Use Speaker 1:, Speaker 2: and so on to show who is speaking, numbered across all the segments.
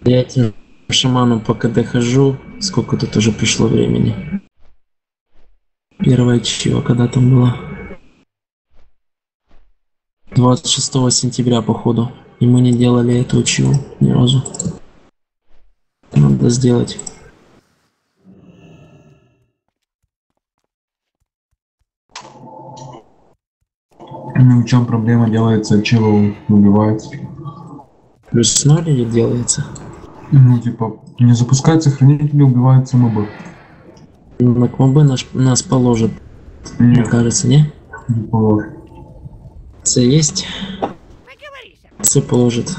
Speaker 1: Я этим шаманом пока дохожу. Сколько тут уже пришло времени? Первое чего, когда там было? 26 сентября, походу. И мы не делали этого чего ни разу. Надо сделать.
Speaker 2: Ну, в чем проблема? Делается, чего убивается.
Speaker 1: Плюс 0 или делается?
Speaker 2: Ну, типа, не запускается хранитель, убивается МБ.
Speaker 1: На КМБ нас положат. Мне
Speaker 2: Нет,
Speaker 1: кажется, не?
Speaker 2: не положит.
Speaker 1: С есть? С положит.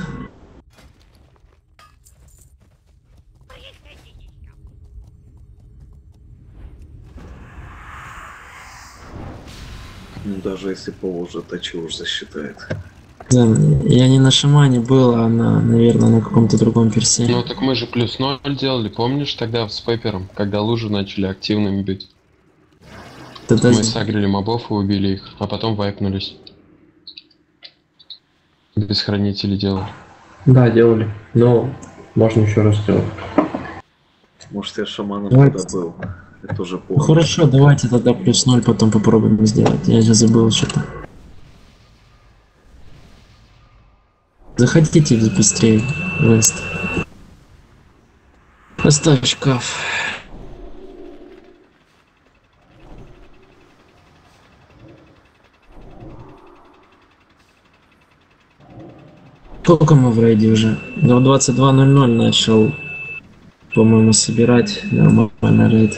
Speaker 3: Ну, даже если положит, а чего уж засчитает?
Speaker 1: Да, я не на шамане был, а наверное, на каком-то другом персе.
Speaker 4: Ну так мы же плюс 0 делали, помнишь тогда с Пеппером, когда лужи начали активными бить?
Speaker 1: Тогда
Speaker 4: Мы сагрили мобов и убили их, а потом вайпнулись. Без хранителей делали.
Speaker 5: Да, делали. Но можно еще раз сделать.
Speaker 3: Может, я шаманом
Speaker 1: Давайте.
Speaker 3: тогда был. Я тоже
Speaker 1: Ну,
Speaker 3: помню.
Speaker 1: хорошо, давайте тогда плюс 0 потом попробуем сделать. Я же забыл что-то. Заходите быстрее, Вест. Поставь шкаф. Сколько мы в рейде уже? В 22:00 начал, по-моему, собирать нормально рейд.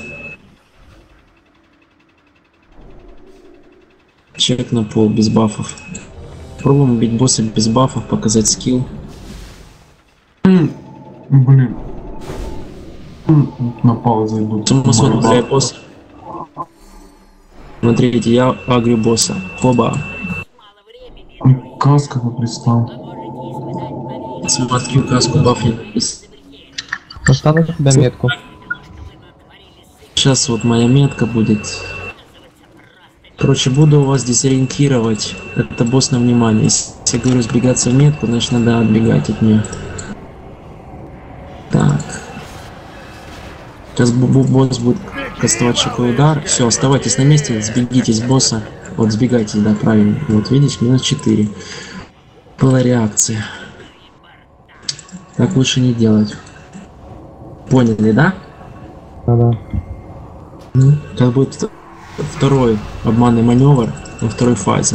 Speaker 1: Чек на пол без бафов. Пробуем бить босса без бафов, показать скилл.
Speaker 2: Блин. На паузу идут.
Speaker 1: Мы смотрим для босса. Смотрите, я агрю босса. Оба.
Speaker 2: Каска пристал.
Speaker 1: Смотрю каску бафнет.
Speaker 6: Поставлю тебя метку.
Speaker 1: Сейчас вот моя метка будет. Короче, буду вас дезориентировать. Это босс на внимание. Если я говорю сбегаться в метку, значит надо отбегать от нее. Так. Сейчас босс будет кастовать шоковый удар. Все, оставайтесь на месте, сбегитесь с босса. Вот сбегайте, да, правильно. Вот видишь, минус 4. Была реакция. Так лучше не делать. Поняли, да?
Speaker 6: Да-да.
Speaker 1: Сейчас будет второй обманный маневр на второй фазе.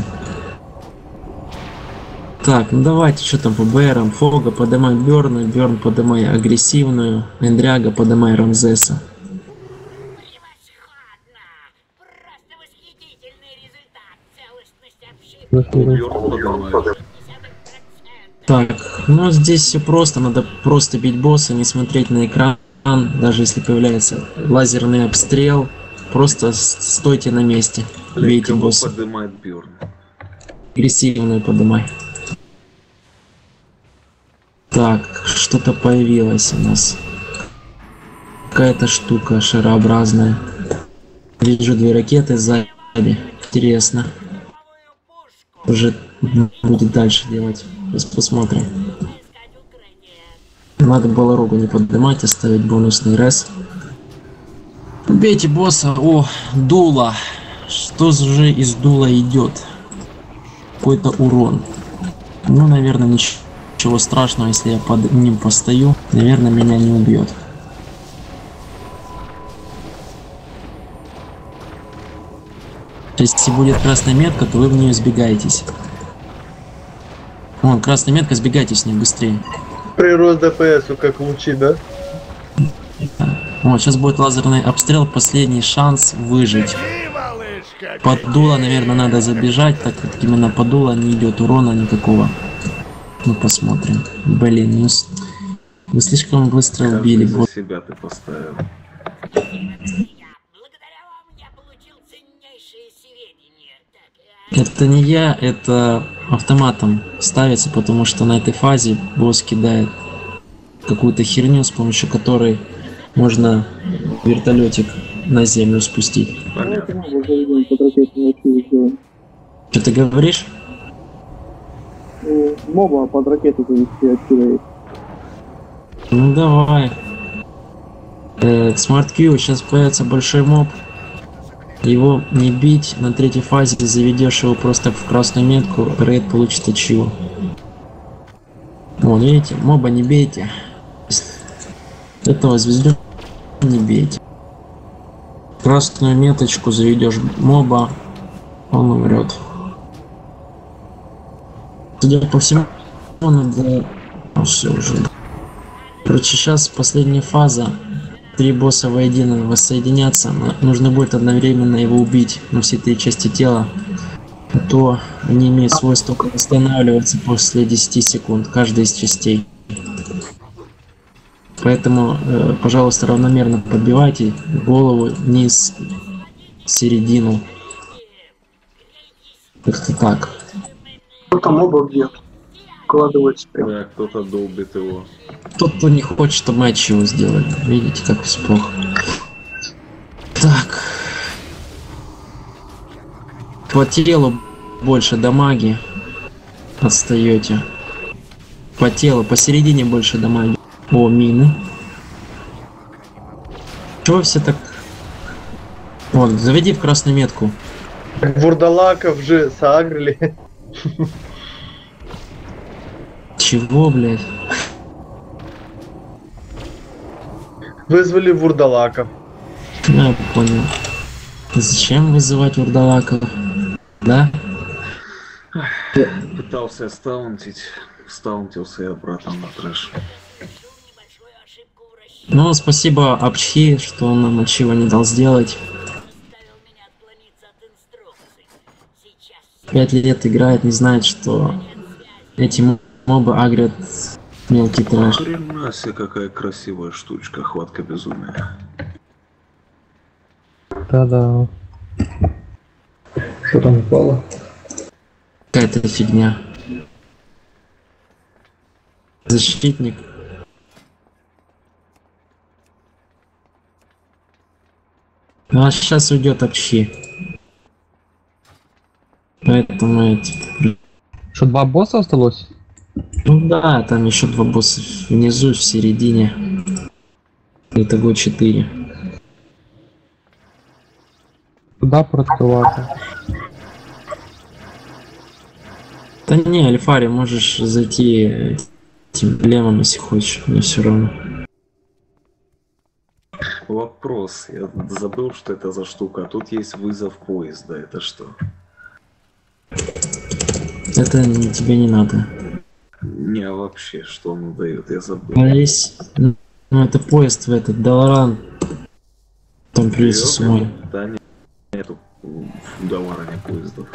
Speaker 1: Так, ну давайте, что там по БРам? Фога подымай Бёрна, Бёрн подымай агрессивную, Эндряга подымай Рамзеса. Так, ну здесь все просто, надо просто бить босса, не смотреть на экран, даже если появляется лазерный обстрел, просто стойте на месте, бейте
Speaker 3: Кого
Speaker 1: босса.
Speaker 3: поднимает Бёрн?
Speaker 1: Агрессивную подымай. Так, что-то появилось у нас. Какая-то штука шарообразная. Вижу 2 ракеты сзади. Интересно. Уже будет дальше делать. Сейчас посмотрим. Надо было рогу не поднимать, оставить бонусный рез. Бейте босса. О, дуло. Что же из дула идет? Какой-то урон. Ну, наверное, ничего страшного, если я под ним постою. Наверное, меня не убьет. Если будет красная метка, то вы в нее сбегаетесь. Вон, красная метка, сбегайте с ней быстрее.
Speaker 5: Прирост ДПС как лучи, да?
Speaker 1: Вот, сейчас будет лазерный обстрел, последний шанс выжить. Под дуло, наверное, надо забежать, так как именно под дуло не идет урона никакого. Ну, посмотрим. Блин, ну, вы слишком быстро убили.
Speaker 3: За
Speaker 1: Вот.
Speaker 3: себя ты поставил.
Speaker 1: Это не я, это автоматом ставится, потому что на этой фазе босс кидает какую-то херню, с помощью которой можно вертолетик на землю спустить.
Speaker 3: Понятно.
Speaker 1: Что ты говоришь?
Speaker 7: Моба под ракету завести отсюда.
Speaker 1: Ну давай. Smart Q, сейчас появится большой моб. Его не бить, на третьей фазе ты заведешь его просто в красную метку, рейд получит ачиву. Вот, видите, моба не бейте. Этого звезду не бейте. Красную меточку заведешь моба, он умрет. Судя по всему, надо... все уже. Короче, сейчас последняя фаза. 3 босса воедино воссоединятся. Нужно будет одновременно его убить на все 3 части тела. А то они имеют свойство восстанавливаться после 10 секунд, каждая из частей. Поэтому, пожалуйста, равномерно подбивайте голову, низ, середину. Как-то так.
Speaker 7: Кто-то моба бьет. Вкладывается прям.
Speaker 3: Да, кто-то долбит его.
Speaker 1: Тот, кто не хочет, матч его сделали. Видите, как все плохо. Так. По телу больше дамаги отстаете. По телу, посередине больше дамаги. О, мины. Чего все так... Вот, заведи в красную метку.
Speaker 8: Вурдалаков же сагрили.
Speaker 1: Чего, блядь?
Speaker 8: Вызвали вурдалаков.
Speaker 1: Я понял. Зачем вызывать вурдалаков? Да?
Speaker 3: Пытался стаунтить, стаунтился и обратно на трэш.
Speaker 1: Ну, спасибо Апчхи, что он нам ничего не дал сделать. 5 лет играет, не знает, что эти мобы агрят мелкий трэш.
Speaker 3: Хрена себе, какая красивая штучка, хватка безумия.
Speaker 6: Да-да.
Speaker 5: Что там упало?
Speaker 1: Какая-то фигня. Защитник. Ну а сейчас уйдет Апчхи. Поэтому типа...
Speaker 6: Что, 2 босса осталось?
Speaker 1: Ну да, там еще 2 босса внизу, в середине. Итого 4.
Speaker 6: Куда продаваться?
Speaker 1: Да не, Альфари, можешь зайти этим племом, если хочешь, мне все равно.
Speaker 3: Вопрос, я забыл, что это за штука. Тут есть вызов поезда, это что?
Speaker 1: Это тебе не надо.
Speaker 3: Не, а вообще, что он дает, я забыл.
Speaker 1: А есть... Ну это поезд в этот, Даларан. Там плюс свой.
Speaker 3: Да, нету в Даларане поездов.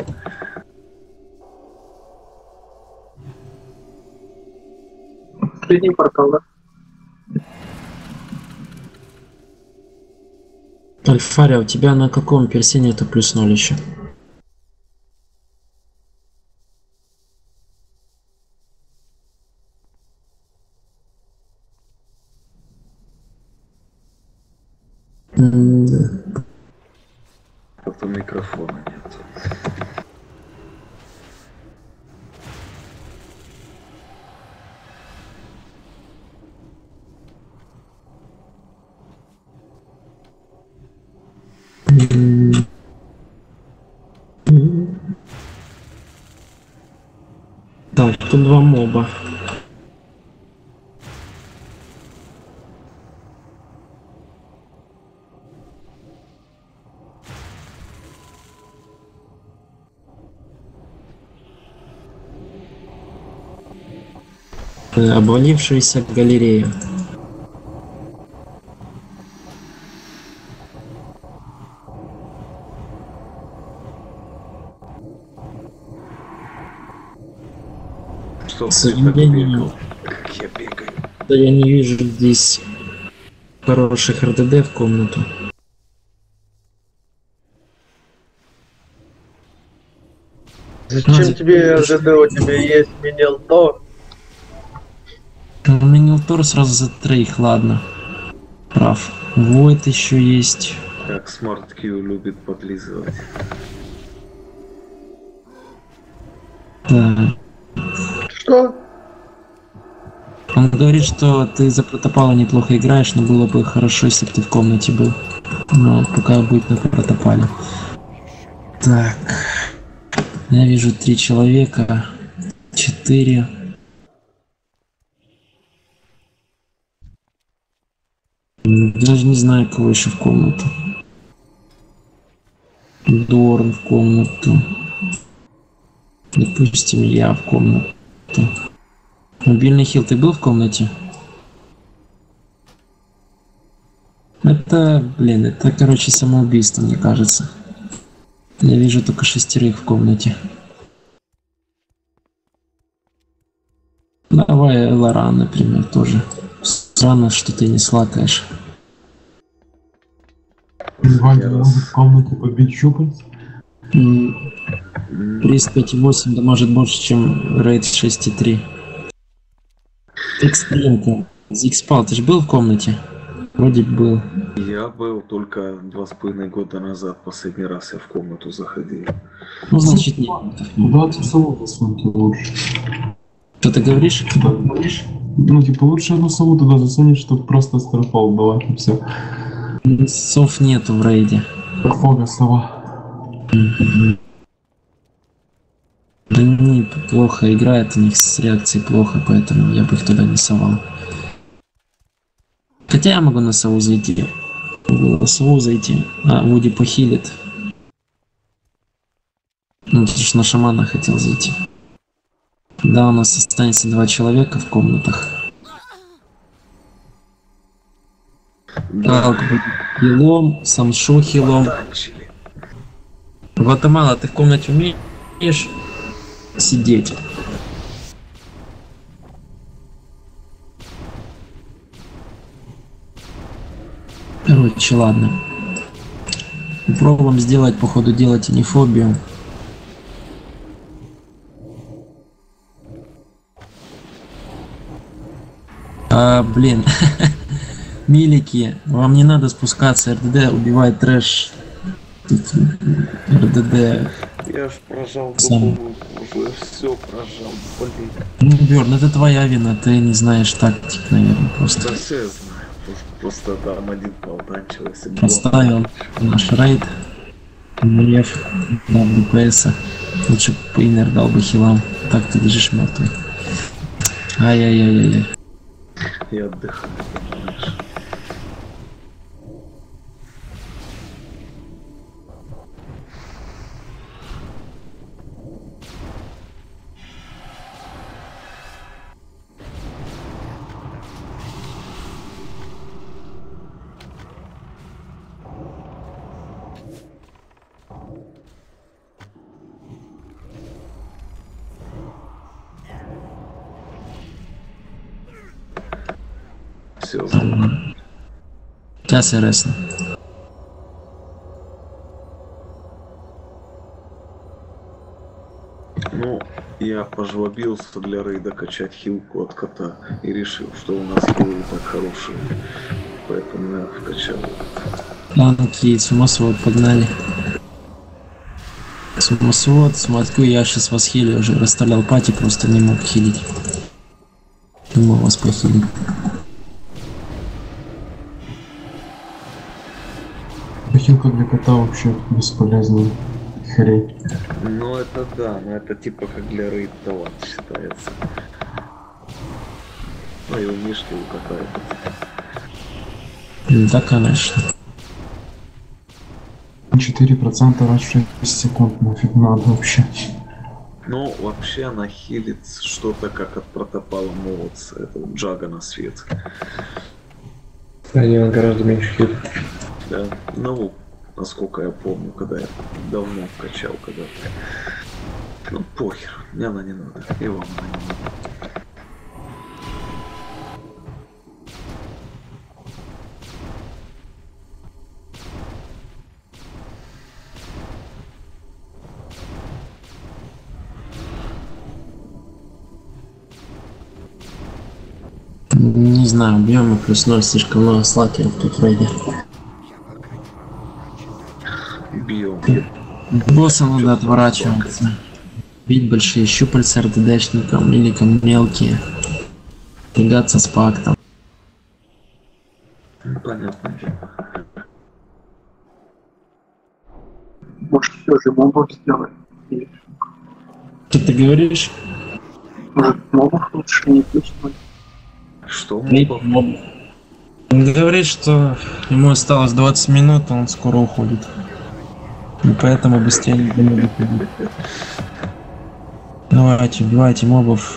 Speaker 7: Средний портал, да?
Speaker 1: Альфария, у тебя на каком персе нету плюс 0 еще?
Speaker 3: Потом микрофона нет.
Speaker 1: Так, тут 2 моба. Обвалившаяся галерея.
Speaker 3: Что
Speaker 1: К
Speaker 3: ты так
Speaker 1: сожалению,
Speaker 3: бегал? Как я бегаю.
Speaker 1: да я не вижу здесь хороших РДД в комнату.
Speaker 8: Зачем тебе РДД, у тебя есть Минилтор?
Speaker 1: Минилтор сразу за 3, ладно. Прав. Вот еще есть.
Speaker 3: Как Smart Q любит подлизывать.
Speaker 1: Да.
Speaker 8: Что?
Speaker 1: Он говорит, что ты за протопала неплохо играешь, но было бы хорошо, если бы ты в комнате был. Но пока будет на протопале. Так. Я вижу 3 человека. 4. Даже не знаю, кого еще в комнату. Дорн в комнату. Допустим, я в комнату. Мобильный хил, ты был в комнате? Это, блин, это, короче, самоубийство, мне кажется. Я вижу только 6 в комнате. Давай Лоран, например, тоже. Странно, что ты не слакаешь.
Speaker 2: Ваня может в комнате побить щупальца.
Speaker 1: Приз 5.8, да может больше, чем рейд 6.3. Экстримка. Зикспал, ты же был в комнате? Вроде был.
Speaker 3: Я был только 2,5 года назад, последний раз я в комнату заходил.
Speaker 1: Ну, значит, нет.
Speaker 2: Да, ты сову засуньте лучше.
Speaker 1: Что ты говоришь?
Speaker 2: Ну, типа, лучше одну сову туда засунуть, чтобы просто старфол была, и все.
Speaker 1: Сов нету в рейде.
Speaker 2: Фога сова.
Speaker 1: Они плохо играют, у них с реакцией плохо, поэтому я бы их туда не совал. Хотя я могу на сову зайти. Могу на сову зайти. А, Вуди похилит. Ну, ты ж на шамана хотел зайти. Да, у нас останется 2 человека в комнатах. Галк будет хилом, Самшу хилом. Гватемала, ты в комнате умеешь сидеть? Короче, ладно. Попробуем сделать, по ходу дела, тенефобию. Блин. Милики, вам не надо спускаться. РДД убивает трэш. РДД.
Speaker 3: Я ж прожал
Speaker 1: Сам.
Speaker 3: духовую, уже все прожал, блин.
Speaker 1: Ну, Бёрн, это твоя вина, ты не знаешь тактик, наверное, просто.
Speaker 3: Да все знаю, просто там один полданчил, если бы
Speaker 1: Поставил наш рейд. Мрев, дал ДПСа. Лучше бы Инер дал бы хилам. Так ты лежишь мертвый. Ай-яй-яй-яй.
Speaker 3: я отдыхаю, понимаешь. Все знаю.
Speaker 1: Сейчас я ресну.
Speaker 3: Ну, я пожлобился для рейда качать хилку от кота и решил, что у нас хилы так хорошие, поэтому я вкачал.
Speaker 1: Танки, самосвод, погнали. Самосвод, смотрю, я сейчас вас хилю, уже расставлял пати, просто не мог хилить. Думал вас похилить.
Speaker 2: Хилка для кота вообще бесполезная хрень.
Speaker 3: Ну это да, но это типа как для рейд талант считается. Ну и у Мишки у кота это.
Speaker 1: Да, конечно.
Speaker 2: 4% раз в 6 секунд нафиг надо вообще.
Speaker 3: Ну, вообще она хилит что-то как от протопала молодца, это вот Джага на свет.
Speaker 5: Они гораздо меньше хит.
Speaker 3: Да, ну, насколько я помню, когда я давно качал когда-то. Ну, похер, мне она не надо, и вам она не надо.
Speaker 1: Не знаю, объемы плюс 0, слишком много слакеров тут в рейде.
Speaker 3: Биом.
Speaker 1: Босса надо отворачиваться. Бить большие щупальца РДДшникам, миликам мелкие. Тягаться с пактом.
Speaker 3: Ну, понятно.
Speaker 7: Может, все же мобов сделать. И,
Speaker 1: Что ты говоришь?
Speaker 7: может, мобов лучше не пустить.
Speaker 3: Что
Speaker 1: Моб.
Speaker 3: мобов?
Speaker 1: Он говорит, что ему осталось 20 минут, а он скоро уходит. И поэтому быстрее не буду ходить. Давайте, убивайте мобов.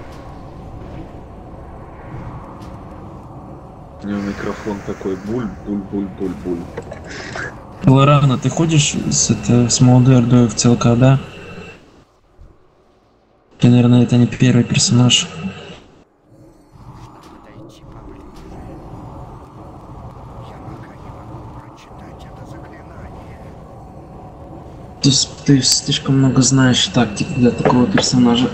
Speaker 3: У него микрофон такой буль-буль-буль-буль-буль.
Speaker 1: Лорана, ты ходишь с молодой ордой в ЦЛК, да? Ты, наверное, это не первый персонаж. Ты слишком много знаешь тактик для такого персонажа.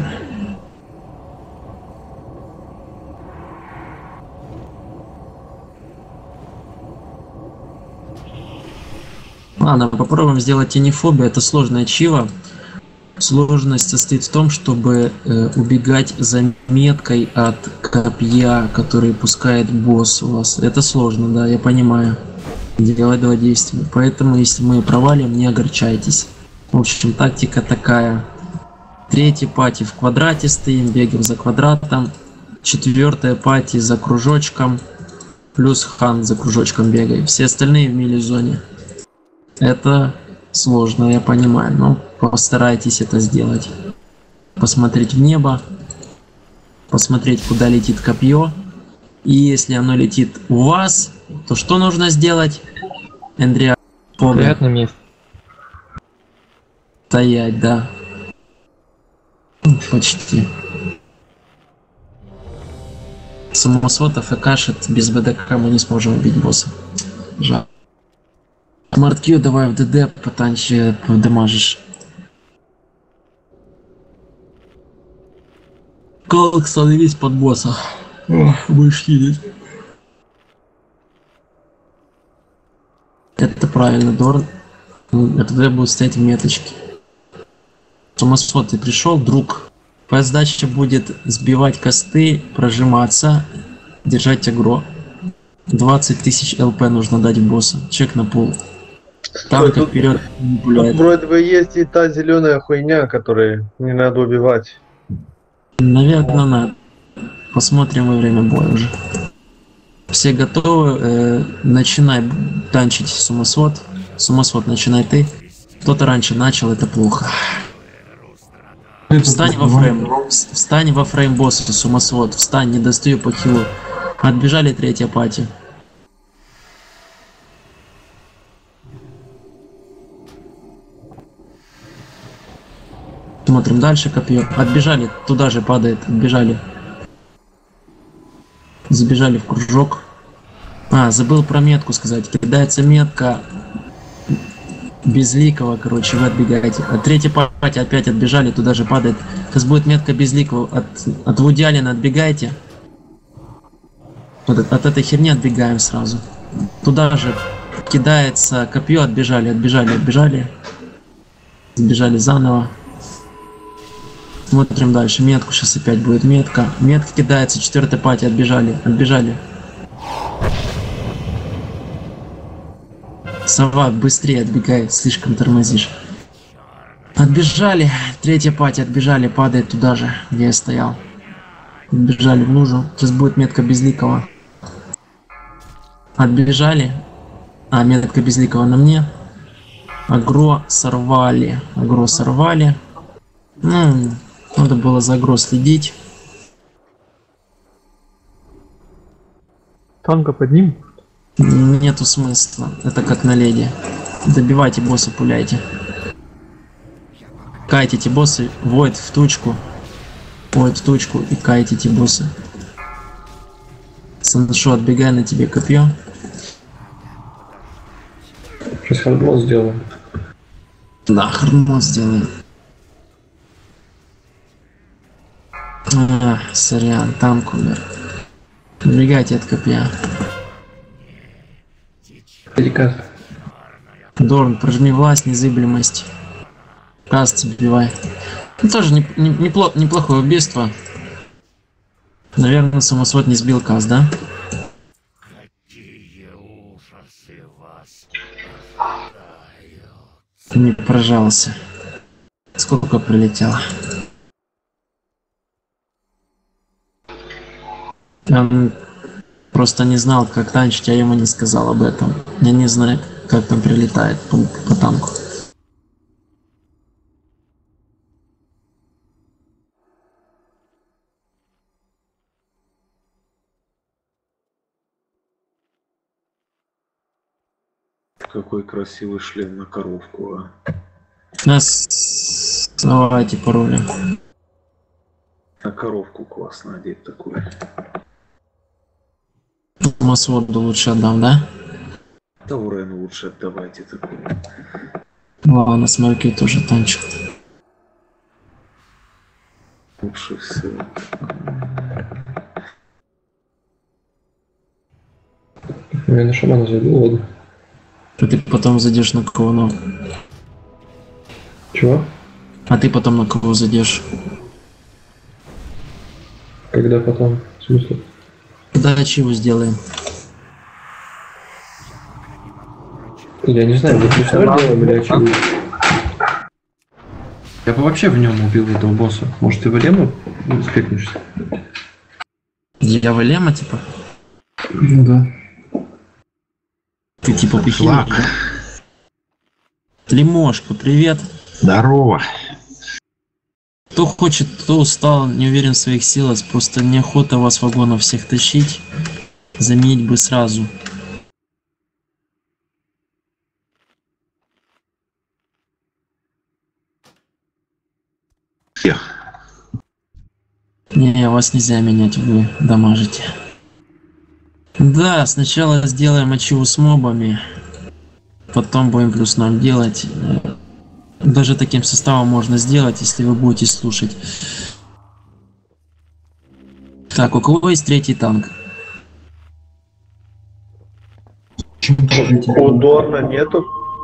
Speaker 1: Ладно, попробуем сделать тенефобию. Это сложная чива. Сложность состоит в том, чтобы убегать за меткой от копья, который пускает босс у вас. Это сложно, да, я понимаю. Делать два действия. Поэтому, если мы провалим, не огорчайтесь. В общем, тактика такая. Третья пати в квадрате стоим, бегаем за квадратом. Четвертая пати за кружочком. Плюс хан за кружочком бегаем. Все остальные в мили-зоне. Это сложно, я понимаю, но постарайтесь это сделать. Посмотреть в небо. Посмотреть, куда летит копье. И если оно летит у вас, то что нужно сделать? Эндриа, помни.
Speaker 6: Стоять на месте.
Speaker 1: Стоять, да. Почти. Самосводов и кашет без БДК мы не сможем убить босса. Жаль. Марткью давай в ДД, потанче подамажишь. Колк, становись под босса. Будешь хилить. Это правильно, Дорн. РД будет стоять в меточке. Самосвод, ты пришел, друг. Твоя задача будет сбивать косты, прожиматься, держать агро. 20 тысяч ЛП нужно дать босса. Чек на пул. Танка
Speaker 8: тут-
Speaker 1: вперед не
Speaker 8: Тут
Speaker 1: пуляет.
Speaker 8: вроде бы есть и та зеленая хуйня, которую не надо убивать.
Speaker 1: Наверное, надо. Посмотрим во время боя уже. Все готовы? Начинай танчить сумасвод. Сумасвод, начинай ты. Кто-то раньше начал, это плохо. Встань во фрейм. Встань во фрейм босса, сумасвод. Встань, не достаю по хилу. Отбежали, третья пати. Смотрим дальше копье. Отбежали, туда же падает. Отбежали. Забежали в кружок. Забыл про метку сказать. Кидается метка безликого, короче, вы отбегаете. А третья пати опять отбежали, туда же падает. Сейчас будет метка безликого. От Вуди Аллена отбегайте. От этой херни отбегаем сразу. Туда же кидается копье, отбежали. Сбежали заново. Смотрим дальше. Метку сейчас опять будет метка. Метка кидается, четвертая пати, отбежали. Сова, быстрее отбегай, слишком тормозишь. Отбежали, третья пати, отбежали, падает туда же, где я стоял. Отбежали в лужу. Сейчас будет метка безликого. Отбежали. Метка безликого на мне. Агро сорвали. Надо было за агро следить.
Speaker 6: Танка под ним.
Speaker 1: Нету смысла. Это как на леди. Добивайте босса, пуляйте. Кайтите боссы, воет в тучку и кайтите босса. Саншо, отбегай, на тебе копье.
Speaker 5: Сейчас хардмод сделаем.
Speaker 1: Да, хардмод сделаем. Сорян, танк умер. Отбегайте от копья.
Speaker 5: Переказ.
Speaker 1: Дорн, прожми власть, незыблемость. Каст забивай. Тоже неплохое убийство. Наверное, самосвод не сбил каз, да? Не прожался. Сколько прилетело? Он просто не знал, как танчить, я ему не сказал об этом. Я не знаю, как там прилетает по танку.
Speaker 3: Какой красивый шлем на коровку, а.
Speaker 1: Нас давайте пароли.
Speaker 3: На коровку классно одеть такой.
Speaker 1: Самосводу лучше отдам, да?
Speaker 3: Таурен лучше отдавайте такой.
Speaker 1: Ладно, смерки тоже танчил.
Speaker 3: Лучше всего.
Speaker 5: Я на шамана зайду, ладно.
Speaker 1: А ты потом зайдешь на кого, ну?
Speaker 5: Чего?
Speaker 1: А ты потом на кого зайдешь?
Speaker 5: Когда потом? В смысле?
Speaker 1: Когда чего сделаем?
Speaker 5: Я не знаю, вы плюс 0 делаем или очевидно? Я бы вообще в нем убил этого босса. Может, ты в Элему спекнешься?
Speaker 1: Я в Элема, типа?
Speaker 2: Да.
Speaker 1: Ты типа пихил?
Speaker 9: Флаг.
Speaker 1: Лимошка, привет.
Speaker 9: Здорово.
Speaker 1: Кто хочет, кто устал, не уверен в своих силах, просто неохота вас вагонов всех тащить. Заменить бы сразу.
Speaker 9: Всех.
Speaker 1: Не, вас нельзя менять, вы дамажите. Да, сначала сделаем ачиву с мобами. Потом будем плюс 0 делать. Даже таким составом можно сделать, если вы будете слушать. Так, у кого есть третий танк?
Speaker 8: У Дорна нету.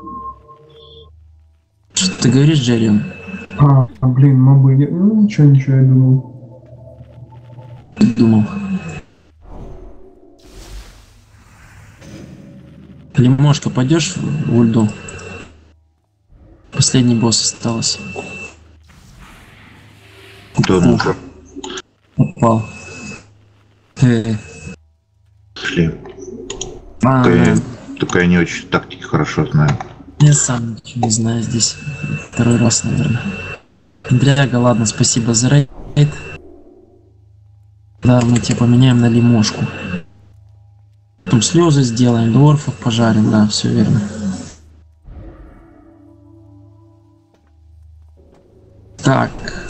Speaker 1: Что ты говоришь, Джеррион?
Speaker 2: Блин, мобы. Ну ничего, я думал.
Speaker 1: Думал. Лимошка, пойдешь в ульду? Последний босс осталось.
Speaker 9: Кто нужен?
Speaker 1: Попал.
Speaker 9: Шлем. Только я не очень тактики хорошо знаю.
Speaker 1: Я сам ничего не знаю здесь. Второй раз, наверное. Дряга, ладно, спасибо за рейд. Да, мы тебя поменяем на лимошку. Потом слезы сделаем, дворфов пожарим, да, все верно. Так.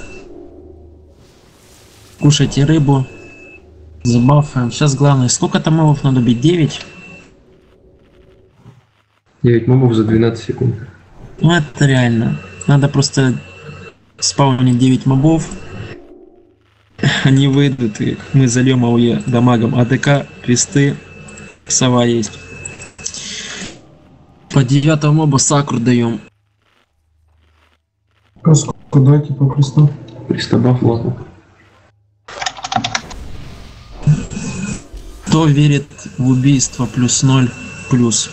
Speaker 1: Кушайте рыбу. Забафаем. Сейчас главное, сколько там мобов надо бить? 9?
Speaker 5: 9 мобов за 12 секунд.
Speaker 1: Ну это реально. Надо просто спаунить 9 мобов. Они выйдут, и мы зальем АОЕ дамагом. АДК, кресты, сова есть. По 9 моба сакру даем.
Speaker 2: Куда типа крестов?
Speaker 5: Пристабав, ладно.
Speaker 1: Кто верит в убийство плюс 0 плюс.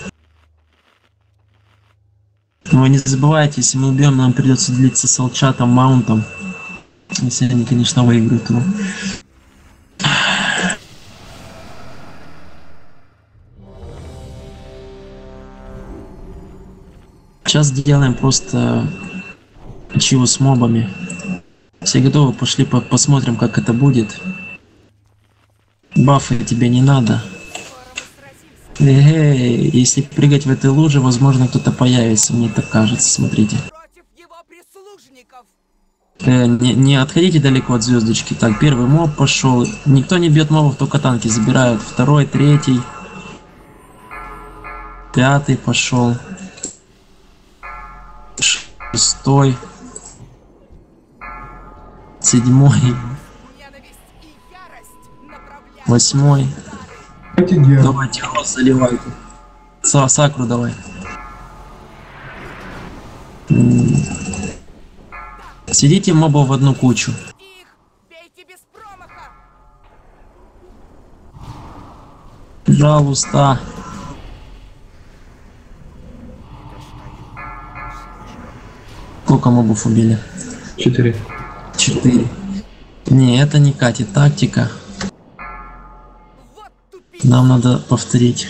Speaker 1: Но не забывайте, если мы убьем, нам придется делиться с алчатом, маунтом. Если они, конечно, выиграют его. Сейчас делаем просто чего с мобами. Все готовы? Пошли посмотрим, как это будет. Бафы тебе не надо. Эй, если прыгать в этой луже, возможно, кто-то появится, мне так кажется, смотрите. Не отходите далеко от звездочки. Так, первый моб пошел. Никто не бьет мобов, только танки забирают. Второй, третий. 5 пошел. 6. 7. 8. Давайте рост заливайте. Сакру давай. Сидите мобов в одну кучу. Пожалуйста. Сколько мобов убили?
Speaker 5: 4.
Speaker 1: 4. Не, это не катит тактика. Нам надо повторить.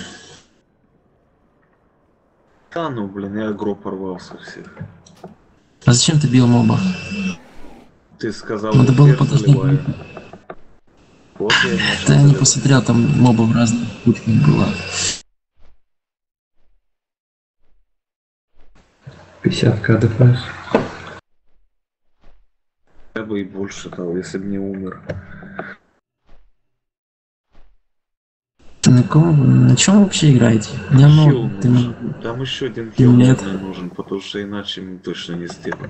Speaker 3: Да ну, блин, я агро порвался всех.
Speaker 1: А зачем ты бил моба?
Speaker 3: Ты сказал,
Speaker 1: Надо было
Speaker 3: эфир
Speaker 1: подождать.
Speaker 3: заливаю. Вот я и начал
Speaker 1: Да я не
Speaker 3: заливать.
Speaker 1: посмотрел, там мобов разных кучек было.
Speaker 5: 50к ДПС.
Speaker 3: Я бы и больше дал, если бы не умер.
Speaker 1: На чем вы вообще играете? Не
Speaker 3: Хил
Speaker 1: много. Ты
Speaker 3: нужен.
Speaker 1: мне-
Speaker 3: Там еще один хил
Speaker 1: Нет.
Speaker 3: наверное, нужен, потому что иначе мы точно не сделаем.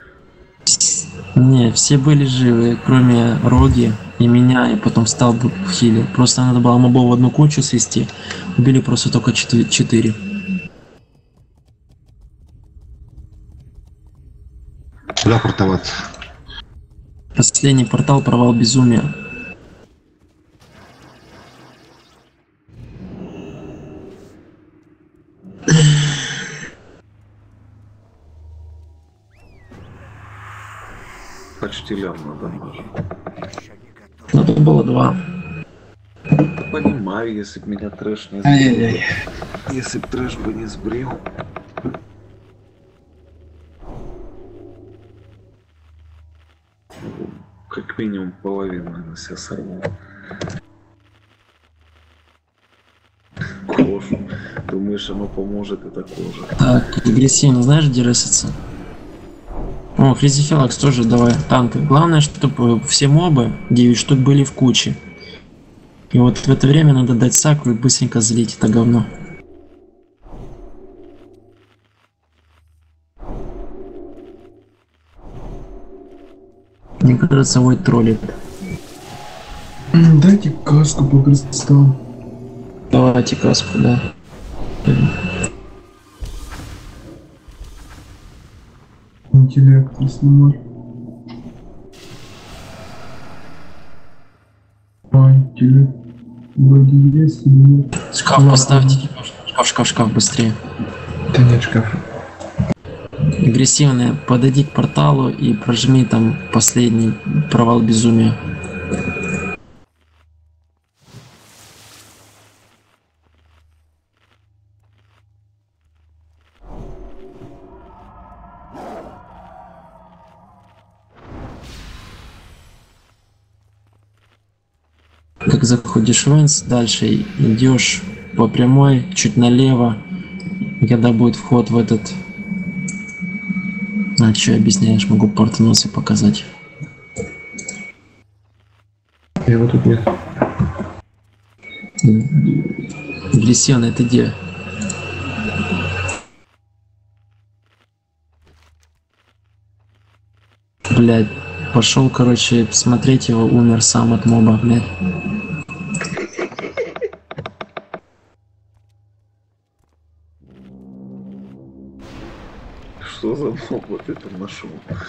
Speaker 1: Не, все были живы, кроме Роги и меня, и потом стал бы в хиле. Просто надо было мобов в одну кучу свести. Убили просто только 4.
Speaker 9: Куда портоваться?
Speaker 1: Последний портал провал безумия.
Speaker 3: Почти лям надо даже.
Speaker 1: Надо было 2.
Speaker 3: Понимаю, если бы меня трэш не сбрил.
Speaker 1: Ай-яй-яй.
Speaker 3: Если бы трэш бы не сбрил. Как минимум половину на себя сорвал. Кожу. Думаешь, оно поможет, это кожа.
Speaker 1: Так, агрессивно, знаешь, где ресаться? О, Хризифилакс тоже давай, танк. Главное, чтобы все мобы, 9 штук, были в куче. И вот в это время надо дать саку и быстренько залить это говно. Мне кажется, Войд троллит.
Speaker 2: Дайте каску по кристаллу.
Speaker 1: Давайте каску, да.
Speaker 2: Интеллект не снимать. Интеллект. Вроде есть, но нет.
Speaker 1: Шкаф поставьте. Шкаф, быстрее.
Speaker 5: Да нет шкафа.
Speaker 1: Агрессивная, подойди к порталу и прожми там последний провал безумия. Как заходишь в инс, дальше идешь по прямой, чуть налево, когда будет вход в этот... А что объясняешь, могу портоносы показать.
Speaker 5: Его тут нет.
Speaker 1: Агрессивно, это где? Блядь, пошел, короче, смотреть его, умер сам от моба, блядь.
Speaker 3: Что за моб вот это нашел?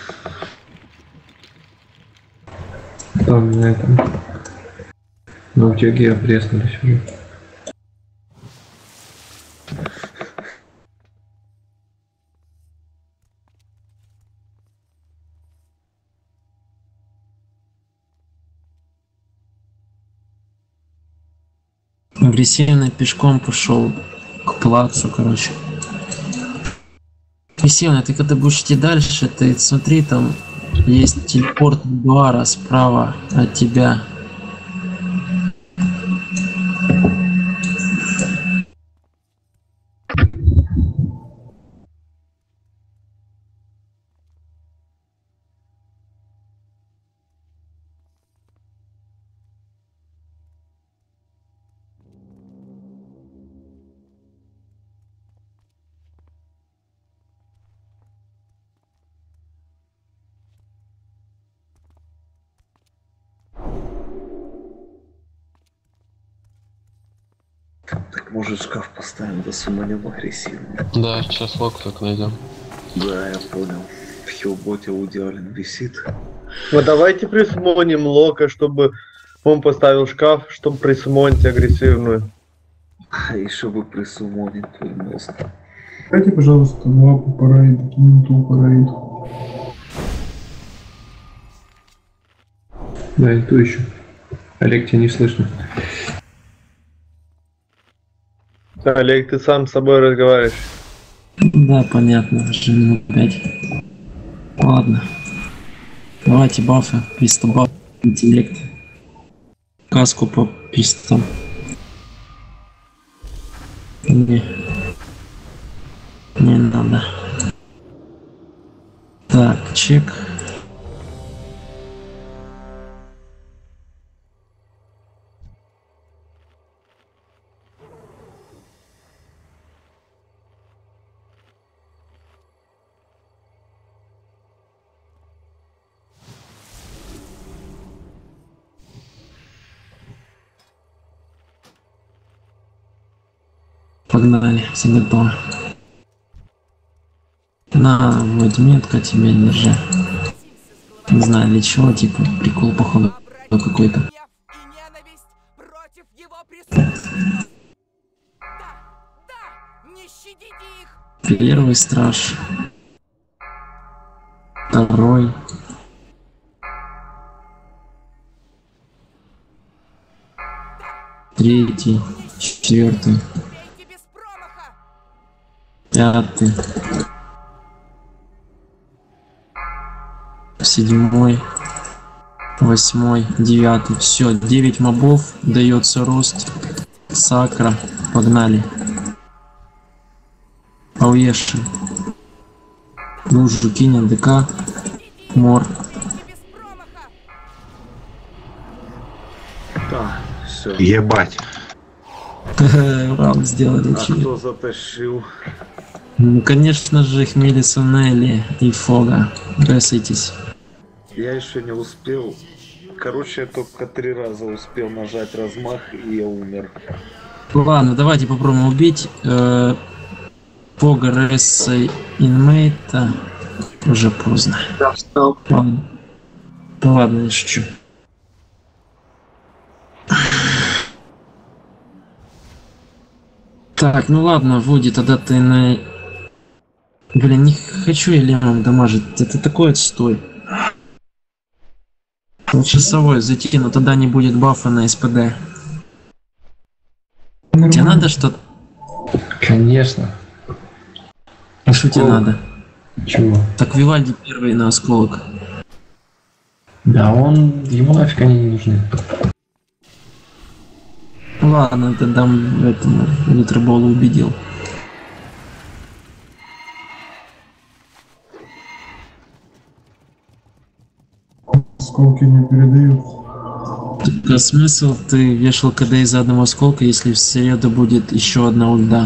Speaker 5: Там на этом. На утюге обрезнулись уже.
Speaker 1: Агрессивно пешком пошел к плацу, короче. Агрессивно, ты когда будешь идти дальше, ты смотри, там есть телепорт Дуара справа от тебя.
Speaker 3: Так может шкаф поставим, да суманем агрессивно.
Speaker 4: Да, сейчас лог только найдем.
Speaker 3: Да, я понял. В хилботе Удиален висит.
Speaker 8: Вот давайте присмоним Лока, чтобы он поставил шкаф, чтобы присмонить агрессивную.
Speaker 3: Еще бы присумонить твой мозг.
Speaker 2: Дайте, пожалуйста, лапу по рейду, минуту по рейду.
Speaker 5: Да, и ту еще. Олег, тебя не слышно.
Speaker 8: Олег, ты сам с собой разговариваешь.
Speaker 1: Да, понятно, уже минут 5. Ладно. Давайте бафы, писта баф, интеллект. Каску по пистам. Не надо. Так, чек. Погнали, все готовы. На, вот метка тебе держи. Не знаю для чего, типа прикол походу какой-то. Первый страж. Второй. Третий. Четвертый. Пятый. Седьмой. Восьмой. Девятый. Все, 9 мобов. Дается рост. Сакра. Погнали. Ауеши. Лужу кинем ДК. Мор.
Speaker 3: Да, все.
Speaker 9: Ебать.
Speaker 1: Раунд сделали.
Speaker 3: А кто затащил?
Speaker 1: Ну, конечно же, Хмели-Сунели и Фога. Ресайтесь.
Speaker 3: Я еще не успел. Короче, я только 3 раза успел нажать размах, и я умер.
Speaker 1: Ладно, давайте попробуем убить Фога, Ресса, инмейта. Уже поздно.
Speaker 7: Я встал.
Speaker 1: Ладно. Да ладно, я шучу. Так, ну ладно, Вуди, тогда ты на... Блин, не хочу я лемом дамажить, это такой отстой. Вот часовой зайти, но тогда не будет бафа на СПД. Тебе надо что-то?
Speaker 5: Конечно.
Speaker 1: А что тебе надо?
Speaker 5: Чего?
Speaker 1: Так Вивальди первый на осколок.
Speaker 5: Да, ему нафиг они не нужны.
Speaker 1: Ладно, ты дам этому Литреболу убедил.
Speaker 2: Осколки не передают.
Speaker 1: Только смысл ты вешал КД из-за одного осколка, если в среду будет еще одна ульда.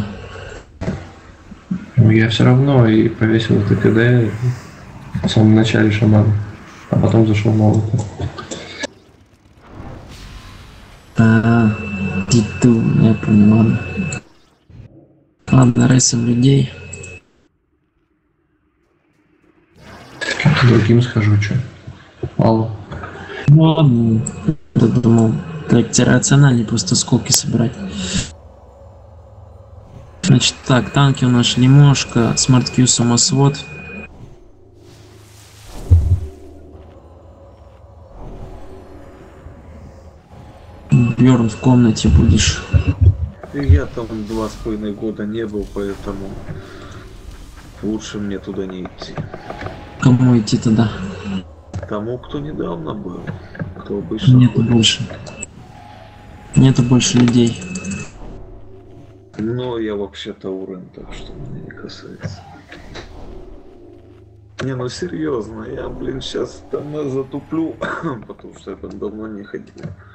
Speaker 5: Ну, я все равно и повесил это КД в самом начале шамана, а потом зашел молотом.
Speaker 1: Титул, я понял, ладно. Ладно, рейсом людей.
Speaker 5: К другим схожу, что? Мало.
Speaker 1: Ну ладно, я думал, так тебе рациональнее просто осколки собирать. Значит так, танки у нас Лимошка, Smart Q, самосвод. Бьорн в комнате будешь.
Speaker 3: И я там 2,5 года не был, поэтому лучше мне туда не идти.
Speaker 1: Кому идти тогда?
Speaker 3: Тому, кто недавно был, кто обычно
Speaker 1: Нету
Speaker 3: ходит.
Speaker 1: больше. Нету больше людей.
Speaker 3: Но я вообще-то урен, так что меня не касается. Не, ну серьезно, я, блин, сейчас там затуплю, потому что я там давно не ходил.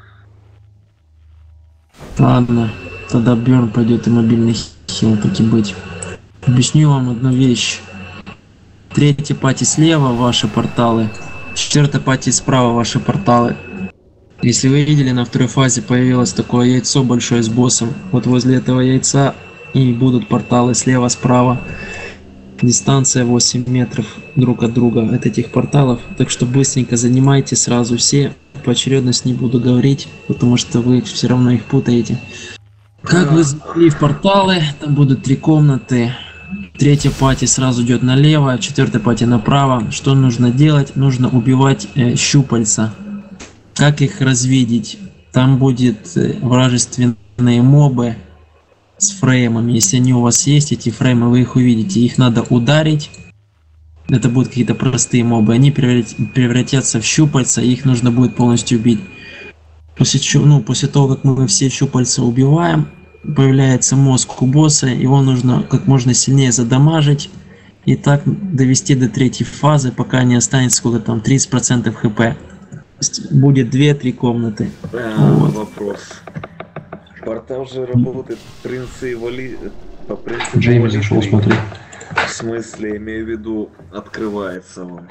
Speaker 1: Ладно, тогда Бьорн пойдет и мобильный хил, так и быть. Объясню вам одну вещь. Третья пати слева ваши порталы, четвертая пати справа ваши порталы. Если вы видели, на второй фазе появилось такое яйцо большое с боссом. Вот возле этого яйца и будут порталы слева, справа. Дистанция 8 метров друг от друга от этих порталов. Так что быстренько занимайте сразу все. Поочередность не буду говорить, потому что вы все равно их путаете. Как вы зашли в порталы, там будут 3 комнаты. 3-я пати сразу идет налево, 4-я пати направо. Что нужно делать? Нужно убивать щупальца. Как их развидеть? Там будет вражественные мобы с фреймами. Если они у вас есть, эти фреймы, вы их увидите. Их надо ударить. Это будут какие-то простые мобы. Они превратятся в щупальца, и их нужно будет полностью убить. После того, как мы все щупальца убиваем, появляется мозг у босса, его нужно как можно сильнее задамажить и так довести до 3-й фазы, пока не останется сколько там, 30% хп. Будет 2-3 комнаты. Вот.
Speaker 3: Вопрос. Портал же работает по принципу
Speaker 5: Джейми зашел, смотри.
Speaker 3: В смысле, имею в виду, открывается он.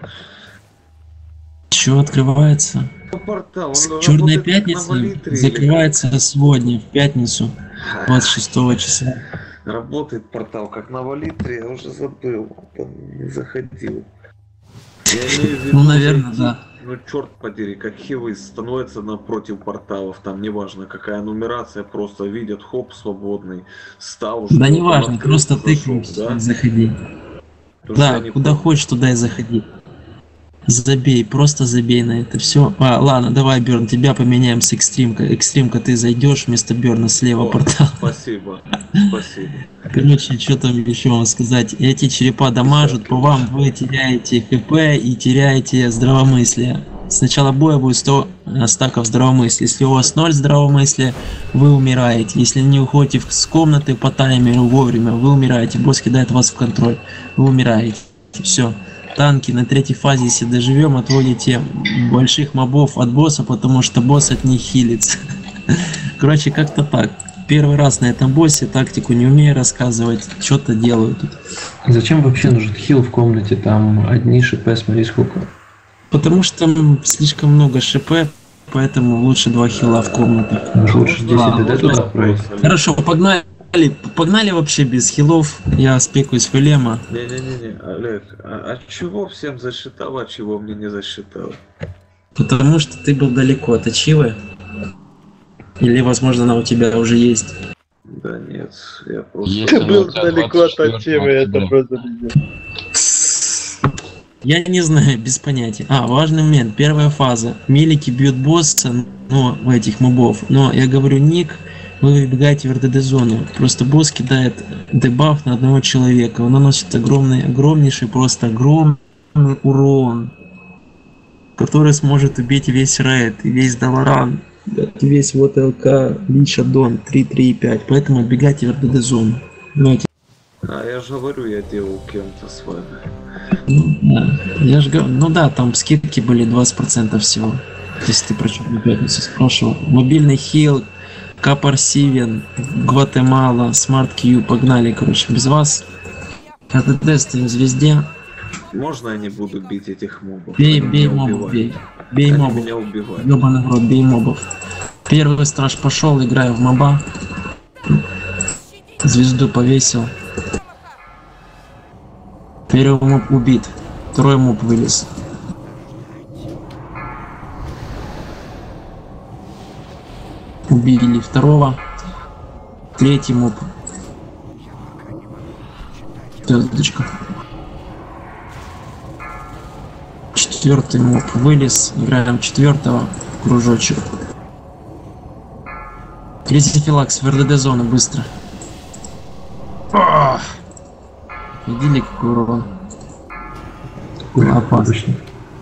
Speaker 1: Что открывается?
Speaker 3: Портал,
Speaker 1: Черная пятница закрывается сегодня, в пятницу, 26 числа.
Speaker 3: Работает портал как на Валитре, я уже забыл, там не заходил. Я имею в виду,
Speaker 1: Ну, наверное, да.
Speaker 3: Ну, черт подери, как хивы становятся напротив порталов, там неважно какая нумерация, просто видят, хоп, свободный, стал уже.
Speaker 1: Да неважно, просто тыкни,
Speaker 3: да?
Speaker 1: заходи. Да, куда хочешь, туда и заходи. Забей, просто забей на это все. Ладно, давай, Бёрн, тебя поменяем с экстримка. Экстримка ты зайдешь вместо Бёрна слева портал.
Speaker 3: Спасибо, спасибо.
Speaker 1: Короче, что там еще вам сказать? Эти черепа дамажат, по вам вы теряете хп и теряете здравомыслие. С начала боя будет 100 стаков здравомыслия. Если у вас 0 здравомыслия, вы умираете. Если не уходите с комнаты по таймеру вовремя, вы умираете. Босс кидает вас в контроль. Вы умираете. Все. Танки на 3-й фазе, если доживем, отводите больших мобов от босса, потому что босс от них хилится. Короче, как-то так. Первый раз на этом боссе, тактику не умею рассказывать, что-то делаю тут.
Speaker 5: Зачем вообще нужен хил в комнате? Там одни ШП, смотри сколько.
Speaker 1: Потому что там слишком много ШП, поэтому лучше 2 хила в комнате.
Speaker 5: Может, лучше 10 ДД туда отправить?
Speaker 1: Хорошо, погнали вообще без хилов, я спекаюсь в Элема.
Speaker 3: Не-не-не, Олег, а чего всем засчитало, а чего мне не засчитало?
Speaker 1: Потому что ты был далеко от Ачивы. Или, возможно, она у тебя уже есть.
Speaker 3: Да нет, я просто...
Speaker 4: Если
Speaker 8: Ты был
Speaker 4: она у тебя
Speaker 8: далеко от
Speaker 4: 24
Speaker 8: Ачивы, это
Speaker 4: октября.
Speaker 8: просто пиздец.
Speaker 1: Я не знаю, без понятия. Важный момент, первая фаза. Милики бьют босса, в этих мобов. Но я говорю ник, вы выбегаете в РДД-зону. Просто босс кидает дебаф на одного человека. Он наносит огромнейший, просто огромный урон, который сможет убить весь рейд, и весь Даларан, и весь вот ЛК, Лича, Дон, 3, 3 и 5. Поэтому отбегайте в РДД-зону.
Speaker 3: А я же говорю, я делал кем-то с вами.
Speaker 1: Да. Я же говорю, там скидки были 20% всего. Если ты про Черную пятницу спрашивал. Мобильный хил, Капар Сивен, Гватемала, Смарт Q, погнали, короче, без вас. РДД стоим в звезде.
Speaker 3: Можно я не буду бить этих мобов?
Speaker 1: Бей мобов, бей. Бей
Speaker 3: Они
Speaker 1: мобов.
Speaker 3: меня убивают.
Speaker 1: Ёбаный в рот, бей мобов. Первый страж пошел, играю в моба. Звезду повесил. Первый моб убит. Второй моб вылез. Убили второго. Третий моб. Звездочка. Четвертый моб вылез. Играем четвертого. Кружочек. Кризифилакс в РДД зону быстро. Видели какой урон? Опасно.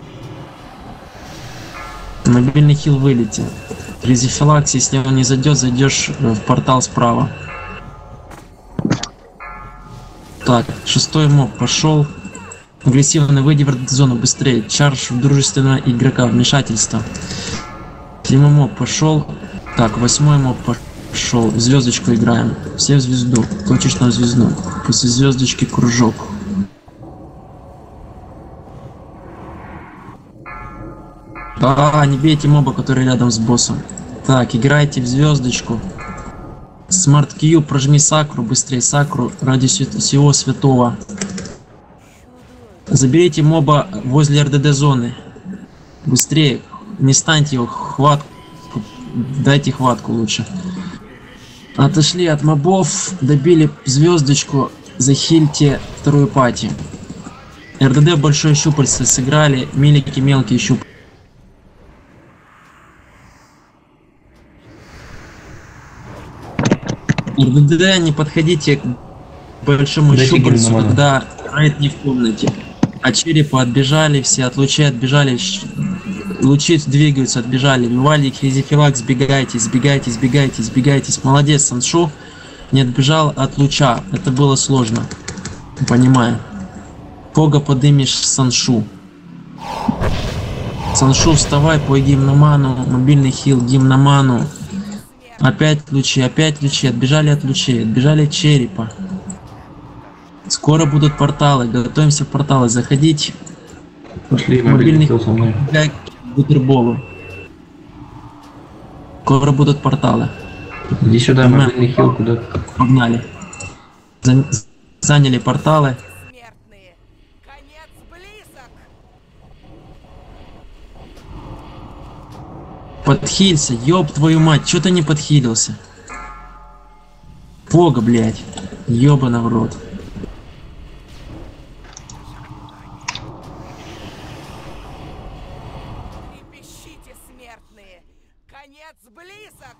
Speaker 1: Мобильный хил вылетел. Кризифилакс, если он не зайдет, зайдешь в портал справа. Так, 6-й моб пошел. Агрессивно выйди в зону быстрее. Чардж в дружественного игрока, вмешательство. 7-й моб пошел. Так, 8-й моб пошел. Звездочку играем. Все в звезду. Точечно в звезду. После звездочки кружок. Не бейте моба, который рядом с боссом. Так, играйте в звездочку. Смарт Q, прожми сакру, быстрее сакру, ради всего святого. Заберите моба возле РДД зоны. Быстрее, не станьте его, хватку. Дайте хватку лучше. Отошли от мобов, добили звездочку, захильте вторую пати. РДД большое щупальце сыграли, милики мелкие щупальца. РДД, не подходите к большому
Speaker 5: Дайте
Speaker 1: щупальцу,
Speaker 5: гимн на
Speaker 1: когда рейд не в комнате. От черепа отбежали, все от лучей отбежали, лучи двигаются, отбежали. Вивальдик, Хизифилак, сбегайтесь, сбегайтесь, сбегайтесь, сбегайтесь. Молодец, Саншу не отбежал от луча. Это было сложно. Понимаю. Пога подымешь Саншу. Саншу, вставай, пой гимноману. Мобильный хил, гимноману. Опять лучи, отбежали от лучей, отбежали от черепа. Скоро будут порталы, готовимся к порталы, заходить.
Speaker 5: Пошли, мобильный хил со мной.
Speaker 1: К бутерболу. Скоро будут порталы.
Speaker 5: Иди сюда, мобильный хил, куда?
Speaker 1: Погнали. Заняли порталы.
Speaker 10: Смертные. Конец близок.
Speaker 1: Подхилься, ёб твою мать, чё ты не подхилился? Пога, блядь. Ёбана в рот.
Speaker 10: Трепещите, смертные. Конец близок.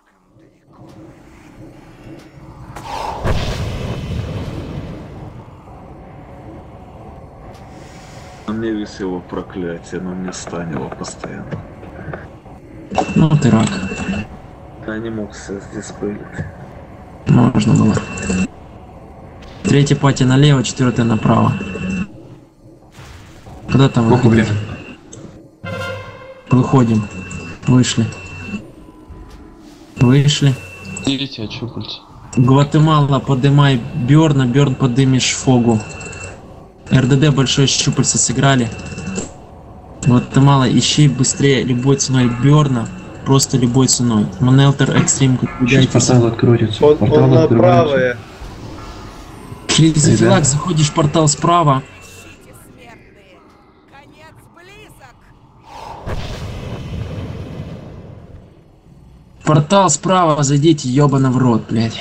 Speaker 3: На мне висело проклятие, но мне станило постоянно.
Speaker 1: Ну ты рак.
Speaker 3: Я не мог себя здесь спылить.
Speaker 1: Можно было. Третья пати налево, четвертая направо. Куда там
Speaker 5: Сколько
Speaker 1: выходить?
Speaker 5: времени?
Speaker 1: Выходим. Вышли. Вышли.
Speaker 4: Идите от щупальца.
Speaker 1: Гватемала, подымай Бёрна, Бёрн подымешь Фогу. РДД большое щупальце сыграли. Гватемала, ищи быстрее любой ценой Бёрна. Просто любой ценой. Манелтер, Экстрим,
Speaker 5: Сейчас
Speaker 1: купляйтесь.
Speaker 5: портал откроется.
Speaker 8: Он
Speaker 5: Портал
Speaker 8: на
Speaker 5: открывается.
Speaker 8: правое.
Speaker 1: Кризифилак, заходишь в портал справа.
Speaker 10: Трепещите, смертные. Конец близок.
Speaker 1: Портал справа, зайдите, ёбана в рот, блядь.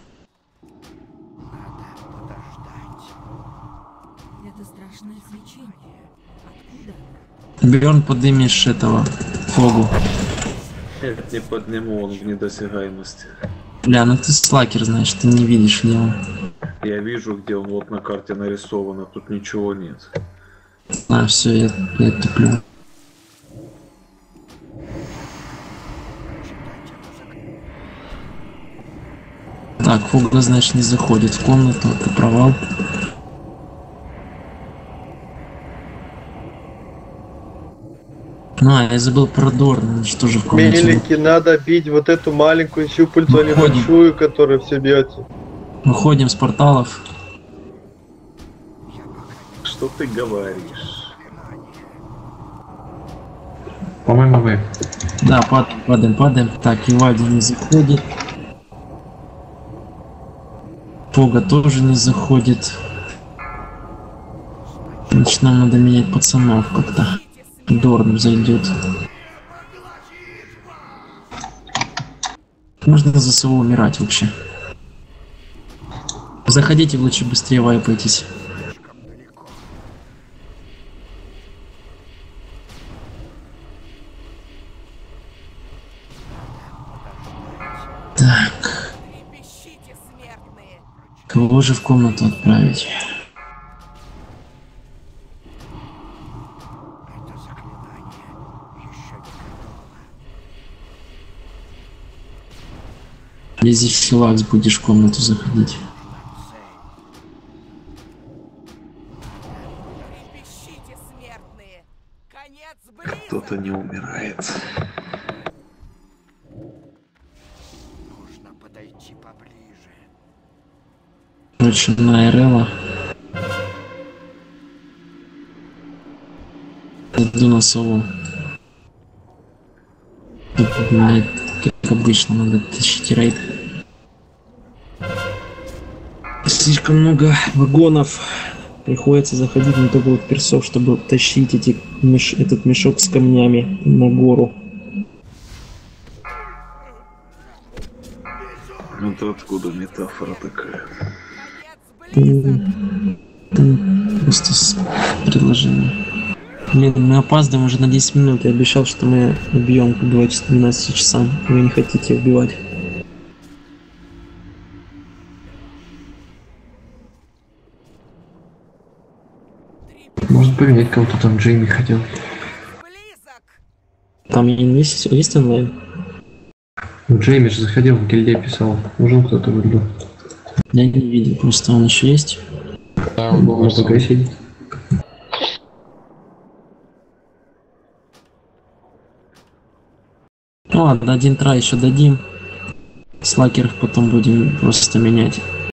Speaker 11: Это страшное свечение. Откуда?
Speaker 1: Бёрн, подымешь этого Фогу.
Speaker 3: Нет, не подниму, он в недосягаемости.
Speaker 1: Бля, ну ты слакер, знаешь, ты не видишь его.
Speaker 3: Я вижу, где он вот на карте нарисовано, тут ничего нет.
Speaker 1: А, все, я туплю. Так, Фога, значит, не заходит в комнату, это провал. Я забыл про Дорна, что же в комнате.
Speaker 8: Мелики, надо бить вот эту маленькую щупальцу, а не
Speaker 1: Выходим.
Speaker 8: большую, которую все бьете.
Speaker 1: Выходим с порталов.
Speaker 3: Что ты говоришь?
Speaker 5: По-моему, вы.
Speaker 1: Да, падаем. Так, Ивади не заходит. Пога тоже не заходит. Значит, нам надо менять пацанов как-то. Дорн зайдет. Можно за СО умирать вообще. Заходите в лучше быстрее вайпайтесь. Так.
Speaker 10: Трепещите, смертные.
Speaker 1: Кого же в комнату отправить? Лизи Филакс, будешь в комнату заходить.
Speaker 10: Трепещите, смертные. Конец близок.
Speaker 3: Кто-то не умирает.
Speaker 10: Нужно подойти поближе.
Speaker 1: Короче, на РЛа. Иду на сову. Тут, блядь, как обычно, надо тащить рейд. Слишком много вагонов. Приходится заходить на топовых персов, чтобы тащить этот мешок с камнями на гору.
Speaker 3: Это откуда метафора такая?
Speaker 1: Просто предложение. Блин, мы опаздываем уже на 10 минут. Я обещал, что мы убьем к 12 часам. Вы не хотите убивать.
Speaker 5: Может поменять кого-то там Джейми хотел.
Speaker 1: Там есть онлайн?
Speaker 5: Джейми же заходил в гильдии, писал. Нужен кто-то в гильдию.
Speaker 1: Я не видел, просто он еще есть.
Speaker 4: Да, он
Speaker 5: Может пока сидит.
Speaker 1: Ну ладно, один трай еще дадим. Слакеров потом будем просто менять.